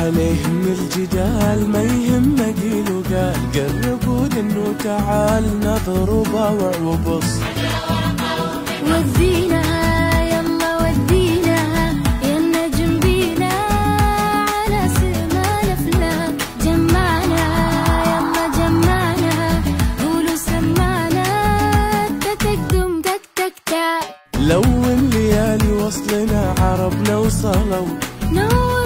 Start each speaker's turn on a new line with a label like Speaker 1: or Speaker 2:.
Speaker 1: ولا يهم الجدال ما يهم قيل وقال، قربوا لانه تعال نظر وباوع وبص.
Speaker 2: وديناها يلا وديناها يا النجم بينا على سما الافلاك، جمعنا يلا جمعنا قولوا سمعنا تتقدم تك تك تك.
Speaker 1: لون ليالي وصلنا عربنا وصلوا